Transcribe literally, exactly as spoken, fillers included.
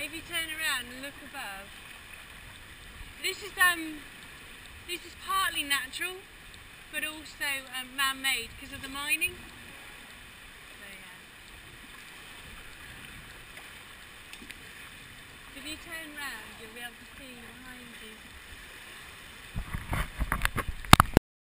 If you turn around and look above, this is um, this is partly natural, but also um, man-made because of the mining. So yeah. If you turn round, you'll be able to see behind you.